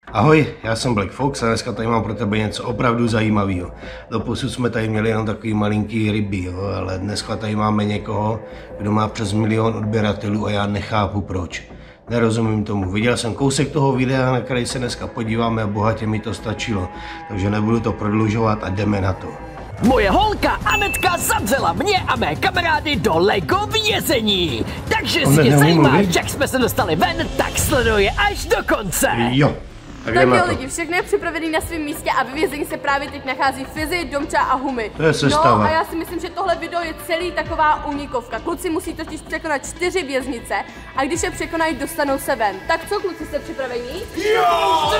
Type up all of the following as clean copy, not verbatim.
Ahoj, já jsem Black Fox a dneska tady mám pro tebe něco opravdu zajímavého. Doposud jsme tady měli jenom takový malinký ryby, jo, ale dneska tady máme někoho, kdo má přes 1 000 000 odběratelů a já nechápu proč. Nerozumím tomu. Viděl jsem kousek toho videa, na který se dneska podíváme a bohatě mi to stačilo. Takže nebudu to prodlužovat a jdeme na to. Moje holka Anetka zavřela mě a mé kamarády do Lego vězení. Takže si zajímáš, jak jsme se dostali ven, tak sleduj až do konce. Jo. Tak jo lidi, všechno je připravený na svém místě a ve vězení se právě teď nachází Fizzy, Domča a Humi. To je sestava. No a já si myslím, že tohle video je celý taková únikovka. Kluci musí totiž překonat 4 věznice a když je překonají, dostanou se ven. Tak co, kluci, jste připravení? Jo!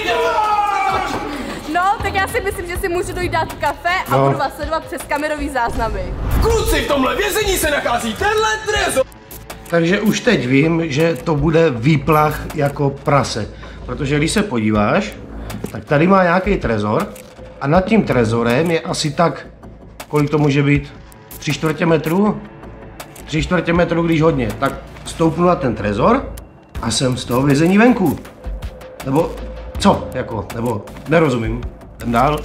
No, tak já si myslím, že si můžu dojít dát kafe a budu vás sledovat přes kamerový záznamy. Kluci, v tomhle vězení se nachází tenhle trezor. Takže už teď vím, že to bude výplach jako prase. Protože když se podíváš, tak tady má nějaký trezor a nad tím trezorem je asi tak, kolik to může být? 3/4 metru? 3/4 metru, když hodně. Tak stoupnu na ten trezor a jsem z toho vězení venku. Nebo co? Jako, nebo nerozumím. Jdem dál.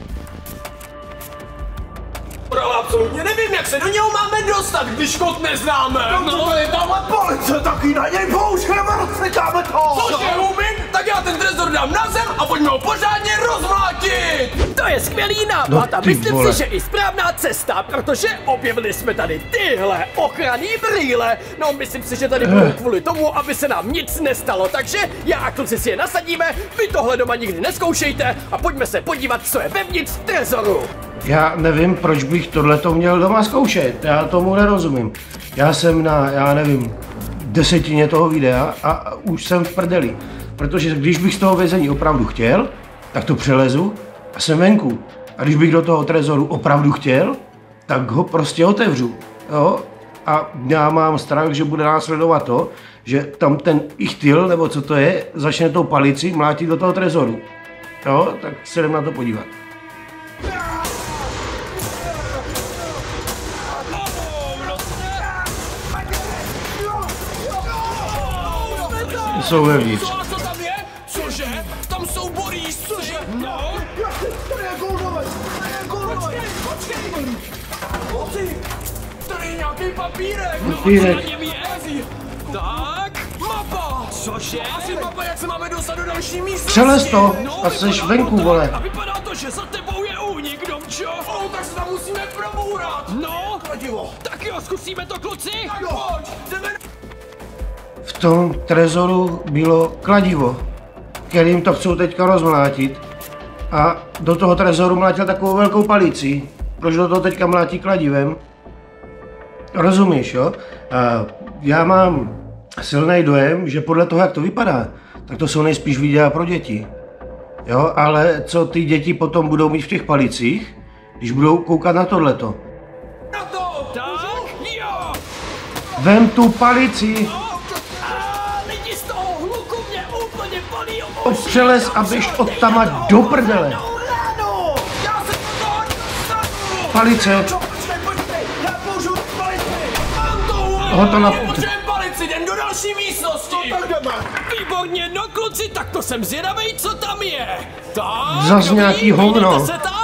Absolutně nevím, jak se do něho máme dostat, když kód neznáme. No, to je tamhle police, taky na něj použijeme, rozsvětáme to. Cože, Humi? Tak já ten trezor dám na zem a pojďme ho pořádně rozmlátit. To je skvělý nápad a myslím si, že i správná cesta, protože objevili jsme tady tyhle ochranný brýle. No, myslím si, že tady budou kvůli tomu, aby se nám nic nestalo, takže já a kluci si je nasadíme, vy tohle doma nikdy neskoušejte a pojďme se podívat, co je vevnitř trezoru. Já nevím, proč bych tohleto měl doma zkoušet, já tomu nerozumím. Já jsem na, já nevím, 10 toho videa a už jsem v prdeli. Protože když bych z toho vězení opravdu chtěl, tak to přelezu a jsem venku. A když bych do toho trezoru opravdu chtěl, tak ho prostě otevřu. Jo? A já mám strach, že bude následovat to, že tam ten ichtyl, nebo co to je, začne tou palici mlátit do toho trezoru. Jo? Tak se jdem na to podívat. Jsou vevnitř. Co tam je? Cože? Tam jsou Boris, cože? No? Tady je Goldové, tady je Goldové. Počkej. Oci, tady je nějaký papírek. Papírek. No, co na něm je? Tak, mapa. Cože? Asi mapa, jak se máme dostat do další místnosti. Přelez to a seš venku, vole. A vypadá to, že za tebou je únik, Domčo. Tak se tam musíme probourat. No, kladivo. Tak jo, zkusíme to, kluci. Tak pojď, jdeme. V tom trezoru bylo kladivo, kterým to chcou teďka rozmlátit. A do toho trezoru mlátil takovou velkou palici. Proč do toho teďka mlátí kladivem? Rozumíš, jo? A já mám silný dojem, že podle toho, jak to vypadá, tak to jsou nejspíš videa pro děti. Jo, ale co ty děti potom budou mít v těch palicích, když budou koukat na tohleto? Na to! Tak, jo! Vem tu palici! Přelez a běž od tama do prdele. Palice. Hoto na palici, jdem do další místnosti. Výborně, no kluci, tak to jsem zvědavej, co tam je. Tak, zas nějaký hovno. se tam?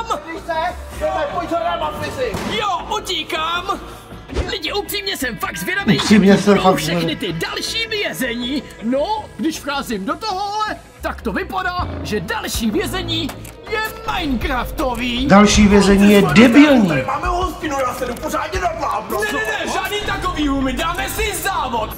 Jo, utíkám. Lidi, upřímně jsem fakt zvědavý, všechny ty další vězení. No, když vcházím do tohohle, tak to vypadá, že další vězení je Minecraftový. Další vězení je debilní. Tady máme hostinu, já se jdu pořádně nadlábnout. Ne, žádný takový, Humi, dáme si závod.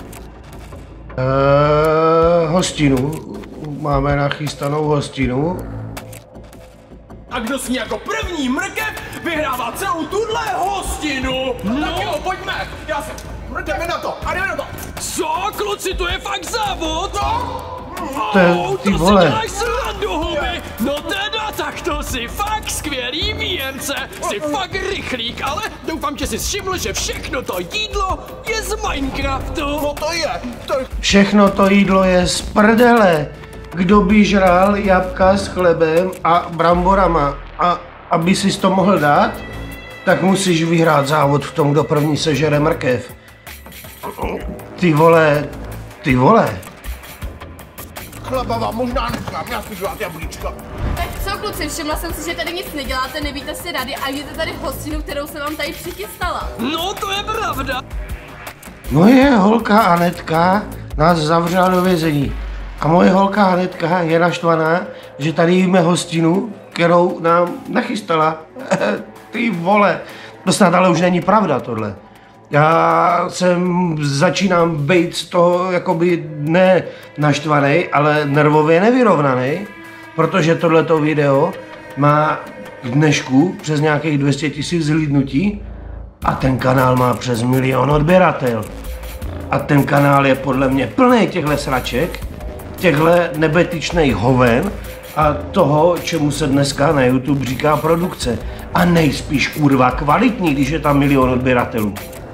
Hostinu. Máme nachystanou hostinu. A kdo sní jako první mrkev, vyhrává celou tuhle hostinu. No. Tak jo, pojďme. Jdeme na to, a jdeme na to. Co, kluci, to je fakt závod? No. Ty vole. To si děláš srandu, Humi. No teda, tak to si fakt skvělý výjemce. Jsi fakt rychlík, ale doufám, že jsi všiml, že všechno to jídlo je z Minecraftu. No to je. Všechno to jídlo je z prdele. Kdo by žral jabka s chlebem a bramborama a aby si to mohl dát, tak musíš vyhrát závod v tom, kdo první sežere mrkev. Ty vole. chlapa vám možná nechám, já si dělat jablíčka. Tak co kluci, všimla jsem si, že tady nic neděláte, nevíte si rady a jdete tady hostinu, kterou jsem vám tady přichystala. No to je pravda. Moje holka Anetka nás zavřela do vězení. A moje holka Anetka je naštvaná, že tady jíme hostinu, kterou nám nachystala. Ty vole, to snad ale už není pravda tohle. Já začínám být z toho jakoby ne naštvaný, ale nervově nevyrovnaný, protože tohleto video má k dnešku přes nějakých 200 000 zhlídnutí a ten kanál má přes 1 000 000 odběratel. A ten kanál je podle mě plný těchto sraček, těchto nebetyčných hoven a toho, čemu se dneska na YouTube říká produkce. A nejspíš kurva kvalitní, když je tam 1 000 000 odběratelů.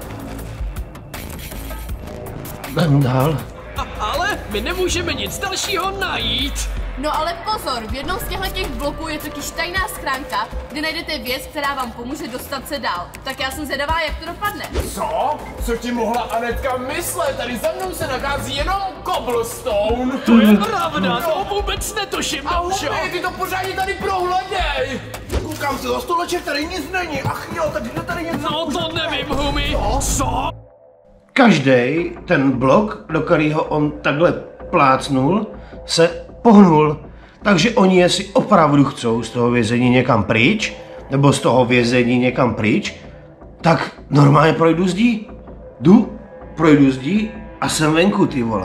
Jdem dál. Ale my nemůžeme nic dalšího najít. No ale pozor, v jednom z těch bloků je totiž tajná schránka, kde najdete věc, která vám pomůže dostat se dál. Tak já jsem zvědavá, jak to dopadne. Co? Co ti mohla Anetka myslet? Tady za mnou se nachází jenom cobblestone. To je pravda, to vůbec netuším. A hubej, ty to pořádně tady prohledej. Koukám si, o stoleček tady nic není. Ach jo, tak kde tady něco? No to nevím, Humi. Co? Každý ten blok, do kterého on takhle plácnul, se pohnul. Takže oni, jestli opravdu chcou z toho vězení někam pryč, nebo z toho vězení někam pryč, tak normálně projdu zdí. Projdu zdí a jsem venku, ty vole.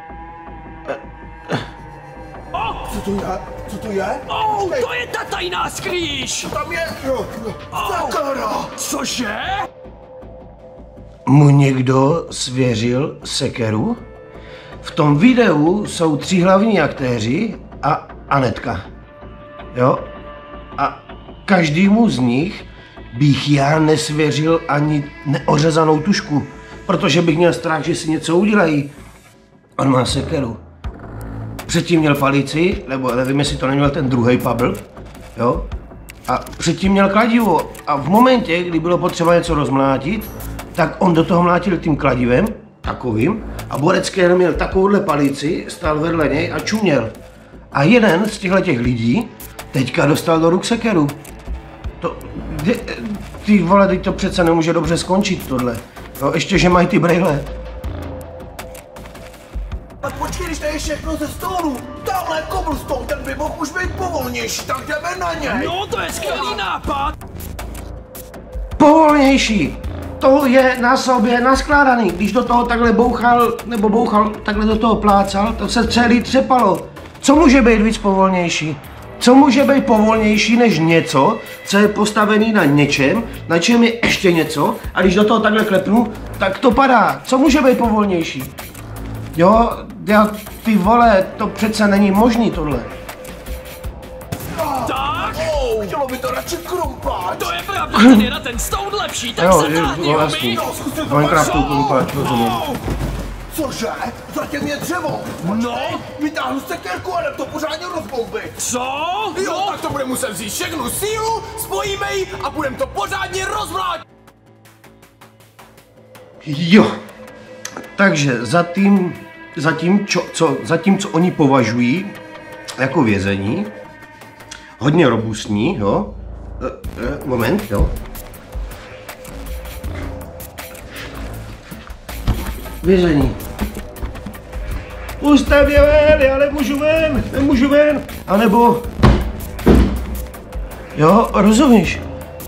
Co to je? Co to je? To je ta tajná skrýš. Tam je... Sakara! Cože? Mu někdo svěřil sekeru? V tom videu jsou 3 hlavní aktéři a Anetka. Jo? A každému z nich bych já nesvěřil ani neořezanou tušku, protože bych měl strach, že si něco udělají. On má sekeru. Předtím měl palici, nebo nevím, jestli to neměl ten druhý pabl, jo? A předtím měl kladivo. A v momentě, kdy bylo potřeba něco rozmlátit, tak on do toho mlátil tím kladivem, takovým, a Borecký měl takovouhle palici, stál vedle něj a čuměl. A jeden z těchto lidí teďka dostal do ruk sekeru. Ty vole, teď to přece nemůže dobře skončit tohle. Jo, ještě, že mají ty brejle. A počkej, když tady je všechno ze stolu. Tamhle cobblestone, ten by mohl už být povolnější, tak jdeme na něj. No to je skvělý nápad. Povolnější! To je na sobě naskládaný. Když do toho takhle bouchal, takhle do toho plácal, to se celý třepalo. Co může být víc povolnější? Co může být povolnější než něco, co je postavený na něčem, na čem je ještě něco, a když do toho takhle klepnu, tak to padá. Co může být povolnější? Jo, ty vole, to přece není možný tohle. Tak? Chtělo by to radši krumpat. To je pravda, ten je na ten stone lepší, tak Jo, se táhni, vlastně. Humi. Minecraftu krumpáč, rozumím. Cože? Zatím je dřevo. No? Vytáhnu sekerku a jdem to pořádně rozboubit. Co? Jo, tak to bude muset vzít všechnu sílu, spojíme ji a budeme to pořádně rozvlátit. Jo, takže zatím, co oni považují jako vězení, hodně robustní, jo, moment, jo. Vězení. Puste mě ven, já nemůžu ven, anebo, jo, rozumíš?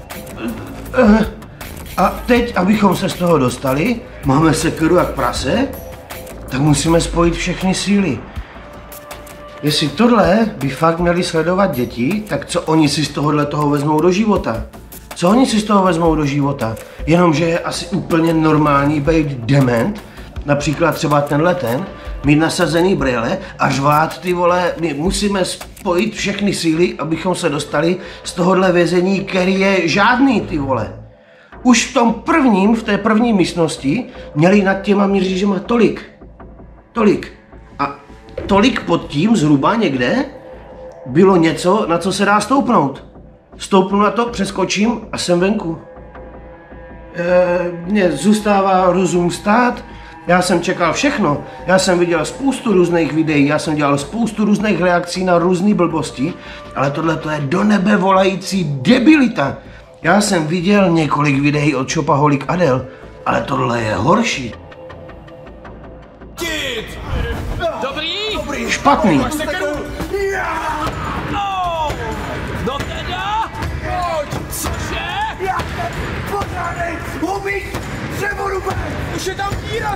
A teď, abychom se z toho dostali, máme sekeru jak prase, tak musíme spojit všechny síly. Jestli tohle by fakt měli sledovat děti, tak co oni si z toho vezmou do života? Co oni si z toho vezmou do života? Jenomže je asi úplně normální být dement, například třeba ten, mít nasazený brýle a řvát, ty vole, my musíme spojit všechny síly, abychom se dostali z tohohle vězení, který je žádný, ty vole. Už v té první místnosti měli nad těma měřížema tolik. A tolik pod tím zhruba někde bylo něco, na co se dá stoupnout. Stoupnu na to, přeskočím a jsem venku. Mně zůstává rozum stát, Já jsem čekal všechno. Já jsem viděl spoustu různých videí, já jsem dělal spoustu různých reakcí na různé blbosti, ale tohle to je do nebe volající debilita. Já jsem viděl několik videí od Shopaholic Adel, ale tohle je horší. Dobrý? Špatný. No teda? Cože? Pořádej! Umíš! Převodu! Už je tam díra!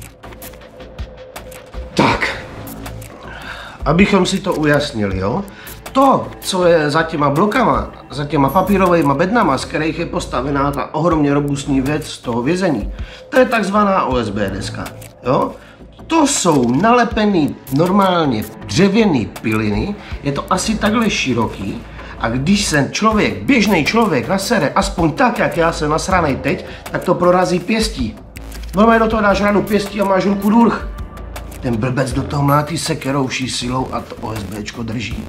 Tak, abychom si to ujasnili, jo? To, co je za těma blokama, za těma papírovými bednama, z kterých je postavená ta ohromně robustní věc z toho vězení, to je takzvaná OSB deska, jo? To jsou nalepený normálně dřevěný piliny, je to asi takhle široký, a když se člověk, běžný člověk nasere, aspoň tak, jak já jsem nasranej teď, tak to prorazí pěstí. Normálně do toho dáš ranu pěstí a máš ruku durch. Ten blbec do toho mlátí sekerou vší silou a to OSBčko drží.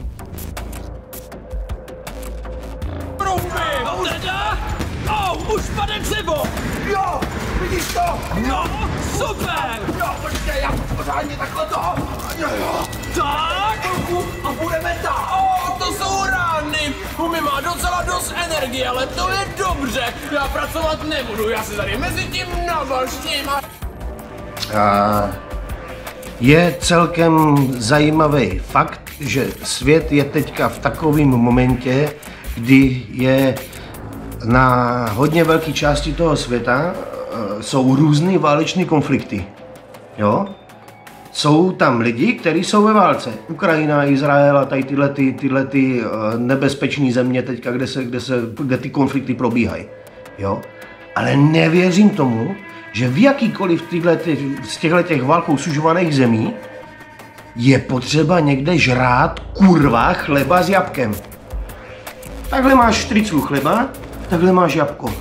Už padne dřevo! Jo, vidíš to? No, super! Jo, počkej, já pořádně takhle to. Jo. Tak! A budeme tam. To jsou rány! Umi má docela dost energie, ale to je dobře. Já pracovat nebudu, já se tady mezi tím navaštím a... Je celkem zajímavý fakt, že svět je teďka v takovém momentě, kdy je na hodně velké části toho světa jsou různé váleční konflikty. Jo? Jsou tam lidi, kteří jsou ve válce. Ukrajina, Izrael a tady tyhle nebezpečné země teďka, kde ty konflikty probíhají. Jo? Ale nevěřím tomu, že v jakýkoliv z těchto válkou sužovaných zemí je potřeba někde žrát kurva chleba s jabkem. Takhle máš štriclu chleba, takhle máš jabko.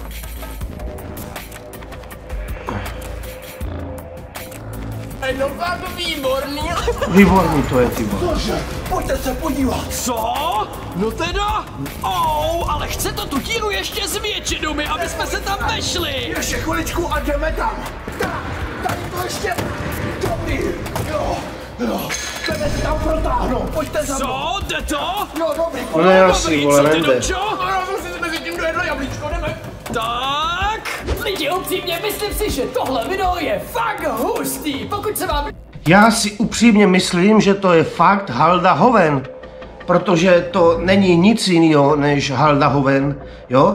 No fakt výborný. Výborný to je, ty vole. Bože, pojďte se podívat. Co? No teda? Ale chce to tu díru ještě zvětšit, Umi, aby jsme se tam vešli. Ještě chviličku a jdeme tam. Tady to ještě. Dobrý. Jo. Jdeme si tam protáhnout. Pojďte za mnou. Co? Jde to? Jo, dobrý. No ne, asi, vole, Co ty, nejde. Domčo? Já jsem si mezi tím dojedl jablíčko, jdeme. Tak. Lidi, upřímně, myslím si, že tohle video je fakt hustý. Pokud se vám... Já si upřímně myslím, že to je fakt Halda Hoven, protože to není nic jiného než Halda Hoven, jo?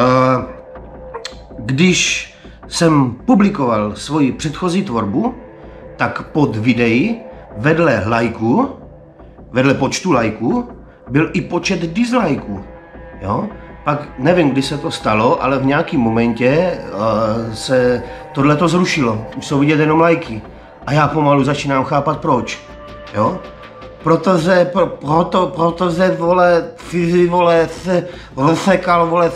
Když jsem publikoval svoji předchozí tvorbu, tak pod videí vedle počtu lajků, byl i počet dislajků, jo? Pak nevím, kdy se to stalo, ale v nějakém momentě se tohleto zrušilo. Už jsou vidět jenom lajky. A já pomalu začínám chápat proč. Jo? Protože vole, Fizi, vole, se rozsekal, vole,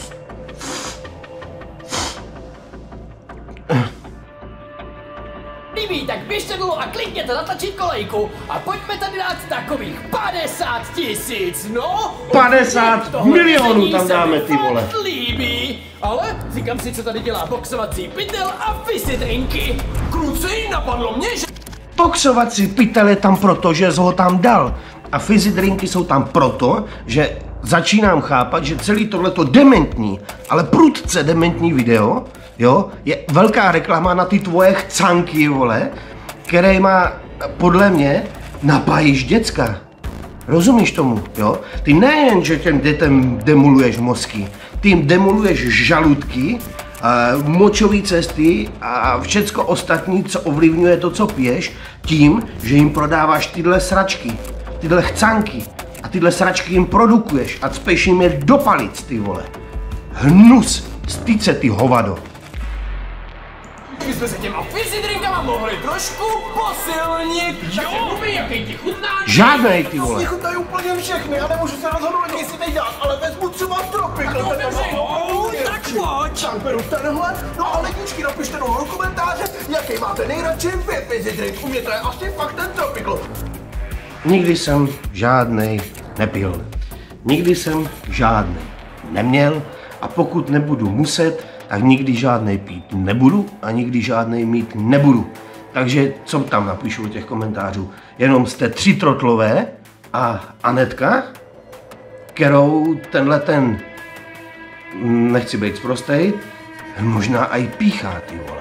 líbí, tak běžte dolů a klikněte na tlačítko lajku a pojďme tady dát takových 50 000, no? 50 milionů tam dáme, ty vole. Fakt líbí, ale říkám si, co tady dělá boxovací pytel a fizzy drinky. Kluci, napadlo mě, že... Boxovací pytel je tam proto, že jsi ho tam dal. A fizzy drinky jsou tam proto, že začínám chápat, že celý tohleto dementní, ale prudce dementní video, jo, je velká reklama na ty tvoje chcanky, vole, které má, podle mě, napájíš děcka. Rozumíš tomu, jo? Ty nejen, že těm dětem demoluješ mozky, ty jim demoluješ žaludky, močové cesty a všecko ostatní, co ovlivňuje to, co piješ, tím, že jim prodáváš tyhle sračky, tyhle chcanky a tyhle sračky jim produkuješ a cpeš jim je do palic, ty vole. Hnus, styď se, ty hovado. My jsme se těma fizzy drinkama mohli trošku posilnit. Jo, jaký ti chutná? Žádnej, ty vole. Mě chutnají úplně všechny a nemůžu se rozhodnout, jaký si teď dát, ale vezmu třeba tropik. Tak pojď. Tak beru tenhle, no a ledničky napište dolů do komentáře, jaký máte nejradši vy fizzy drink. U mě to je asi fakt ten tropikl. Nikdy jsem žádnej nepil. Nikdy jsem žádnej neměl a pokud nebudu muset, tak nikdy žádnej pít nebudu a nikdy žádnej mít nebudu. Takže co tam napíšu do těch komentářů? Jenom jste 3 trotlové a Anetka, kterou ten, nechci být sprostej, možná i píchá, ty vole.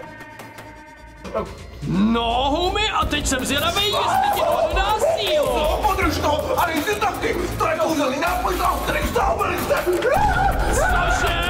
No, Humi, a teď jsem zvědavej, jestli ti to dodá sílu. Podrž to a nejsi taky. To je kouzelný nápoj, za který stáhli jste. Cože?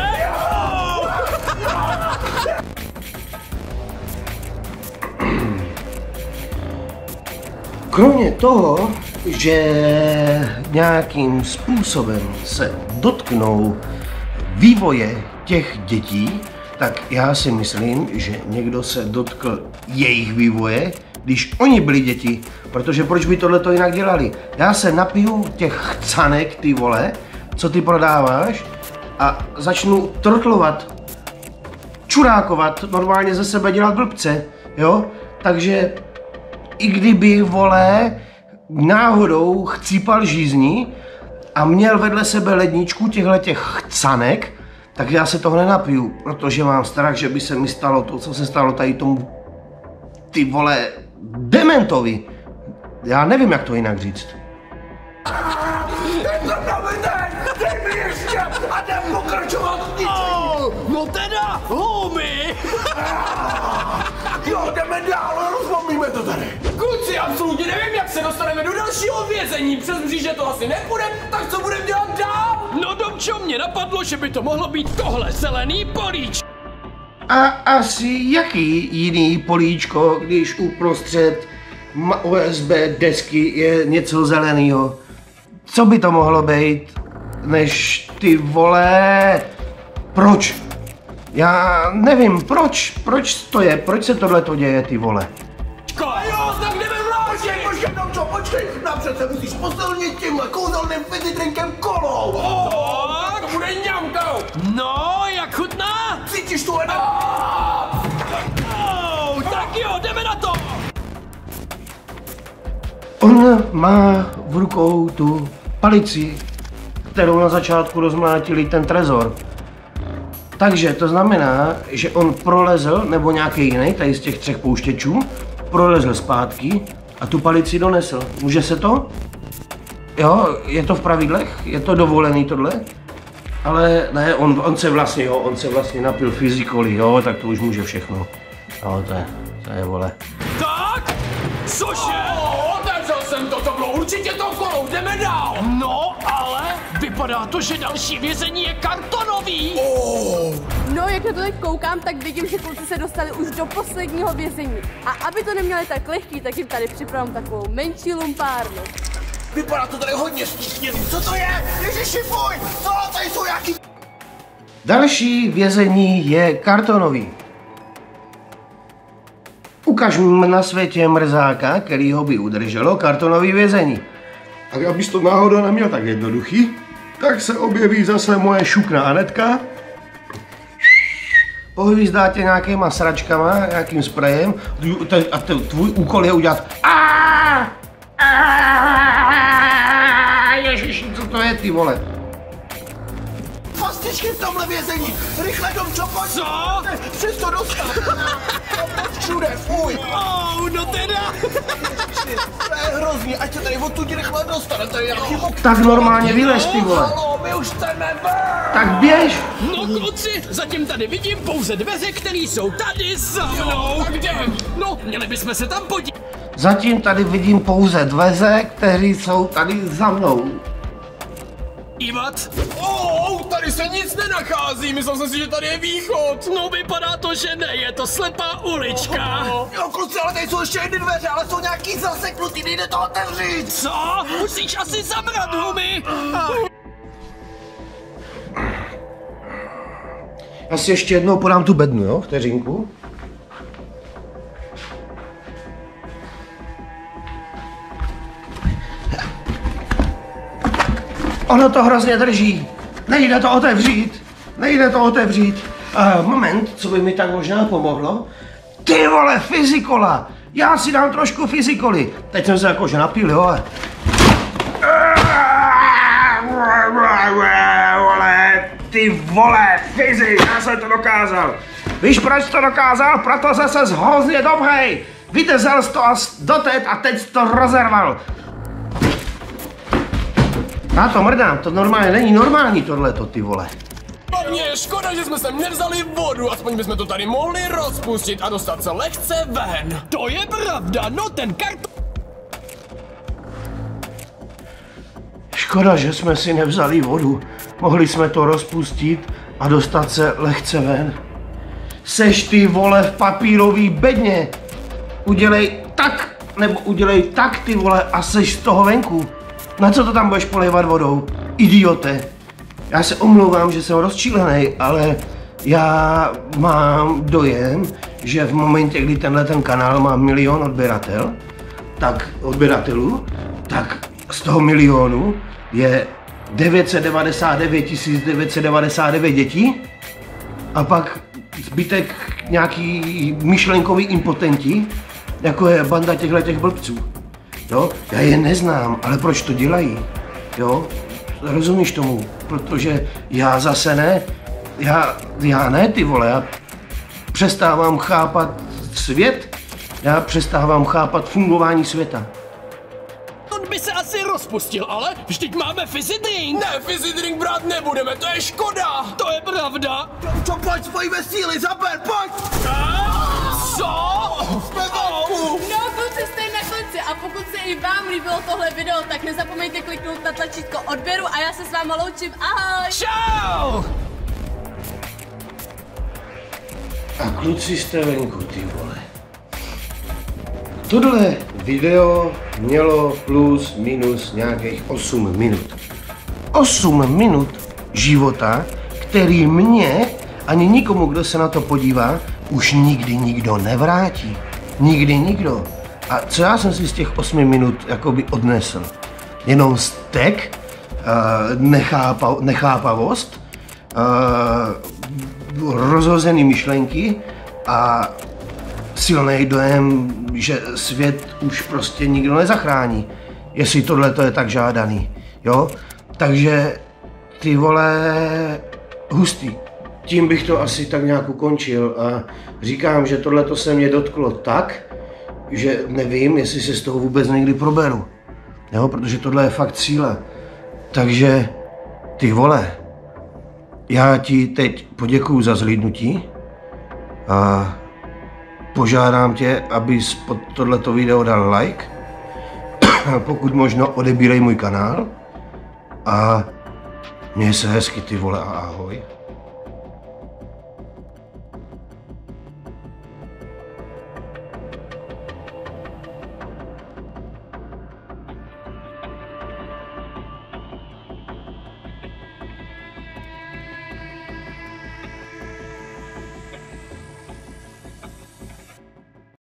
Kromě toho, že nějakým způsobem se dotknou vývoje těch dětí, tak já si myslím, že někdo se dotkl jejich vývoje, když oni byli děti, protože proč by tohleto jinak dělali? Já se napiju těch chcanek, ty vole, co ty prodáváš a začnu trotlovat, čurákovat, normálně ze sebe dělat blbce, jo? Takže i kdyby, vole, náhodou chcípal žízní a měl vedle sebe ledničku těch chcanek, tak já se toho nenapiju, protože mám strach, že by se mi stalo to, co se stalo tady tomu, ty vole, dementovi. Já nevím, jak to jinak říct. Dej mi ještě a jdem pokračovat v ničení. No teda, Humi. Jo, jdeme dál, rozlomíme to tady. Kluci, absolutně nevím, jak se dostaneme do dalšího vězení. Přes mříže to asi nepůjde, tak co budeme dělat dál? No Domčo, mě napadlo, že by to mohlo být tohle zelený políčko. A asi jaký jiný políčko, když uprostřed OSB desky je něco zeleného? Co by to mohlo být, než ty vole? Proč? Já nevím, proč to je, proč se tohleto děje, ty vole? Jo, tak jdeme vláčit! Počkej, Domčo, počkej. Napřed se musíš posilnit tímhle kouzelným fizidrinkem kolou. To bude ňamkou! No, jak chutná? Cítíš tu energii? Tak jo, jdeme na to! On má v rukou tu palici, kterou na začátku rozmlátili ten trezor. Takže to znamená, že on prolezl, nebo nějaký jiný, tady z těch 3 pouštěčů, prolezl zpátky a tu palici donesl. Může se to? Jo, je to v pravidlech? Je to dovolený tohle? Ale ne, on se vlastně napil fyzikoli, jo, tak to už může všechno. Jo, to je vole. Tak, cože? Otevřel jsem to bylo určitě to kolou, jdeme dál! No, ale vypadá to, že další vězení je kartonový. No, jak na to teď koukám, tak vidím, že kluci se dostali už do posledního vězení. A aby to neměli tak lehký, tak jim tady připravím takovou menší lumpárnu. Vypadá to tady hodně stísněný. Co to je? Ježiši fuj! Co? Tady jsou jaký... Další vězení je kartonový. Ukaž mi na světě mrzáka, kterýho by udrželo kartonový vězení. A abys to náhodou neměl tak jednoduchý, tak se objeví zase moje šukna Anetka. Pohyvízdá tě nějakýma sračkama, nějakým sprejem a tvůj úkol je udělat Ježiši, co to je, ty vole? Pastičky v tomhle vězení! Rychle, Domčo, pojď! Co? Přes to dostat! Všude, fuj! No teda! To je hrozný, ať se tady odtud rychle dostane, tady nějaký mok... Tak normálně vylez, ty vole. Halo, my už chceme ven! Tak běž! No kluci, zatím tady vidím pouze dveře, které jsou tady za mnou. Tak jdem! No, měli bychom se tam podívat. Zatím tady vidím pouze dveře, které jsou tady za mnou. Ivat? Tady se nic nenachází, myslel jsem si, že tady je východ. No vypadá to, že ne, je to slepá ulička. Jo, kluci, ale tady jsou ještě jedny dveře, ale jsou nějaký zaseknutý, nejde to otevřít! Co? Musíš asi zabrat, Humi. Já si ještě jednou podám tu bednu, jo? Vteřinku. Ono to hrozně drží. Nejde to otevřít. Nejde to otevřít. Moment, co by mi tak možná pomohlo? Ty vole, fyzikola. Já si dám trošku fyzikoly. Teď jsem se jakože napil, jo? Vole, ty vole, fyzik, já jsem to dokázal. Víš, proč to dokázal? Protože ses hrozně dobrý. Vydržel jsi to až doteď a teď jsi to rozerval. Já to mrdám, to normálně není normální tohleto, ty vole. Hlavně je škoda, že jsme sem nevzali vodu, aspoň bychom to tady mohli rozpustit a dostat se lehce ven. To je pravda, no ten karton... Škoda, že jsme si nevzali vodu. Mohli jsme to rozpustit a dostat se lehce ven. Seš ty vole v papírový bedně. Udělej tak, nebo udělej tak, ty vole, a seš z toho venku. Na co to tam budeš polévat vodou? Idiote. Já se omlouvám, že jsem rozčílený, ale já mám dojem, že v momentě, kdy tenhle kanál má 1 000 000 odběratelů, tak z toho 1 000 000 je 999 999 dětí a pak zbytek nějaký myšlenkový impotenti, jako je banda těchto blbců. Jo? Já je neznám, ale proč to dělají? Jo? Rozumíš tomu? Protože já zase ne. Já ne, ty vole, já přestávám chápat svět, já přestávám chápat fungování světa. On by se asi rozpustil, ale vždyť máme fizzy drink. Ne, fizzy drink brát nebudeme, to je škoda. To je pravda. Tomčo, pojď, spojíme síly, zaber, pojď! Co? Jsme venku! No, kluci, jste na konci a pokud se i vám líbilo tohle video, tak nezapomeňte kliknout na tlačítko odběru a já se s váma loučím. Ahoj! Čau! A kluci jste venku, ty vole. Tohle video mělo plus minus nějakých 8 minut. 8 minut života, který mě ani nikomu, kdo se na to podívá, už nikdy nikdo nevrátí. Nikdy nikdo. A co já jsem si z těch 8 minut jakoby odnesl? Jenom stek, nechápavost, rozhozený myšlenky a silný dojem, že svět už prostě nikdo nezachrání, jestli tohle to je tak žádaný, jo? Takže ty vole, hustý. Tím bych to asi tak nějak ukončil a říkám, že tohle to se mě dotklo tak, že nevím, jestli se z toho vůbec někdy proberu, jo? Protože tohle je fakt síla. Takže ty vole, já ti teď poděkuju za zhlídnutí a požádám tě, abys pod tohleto video dal like, pokud možno odebírej můj kanál a měj se hezky, ty vole, a ahoj.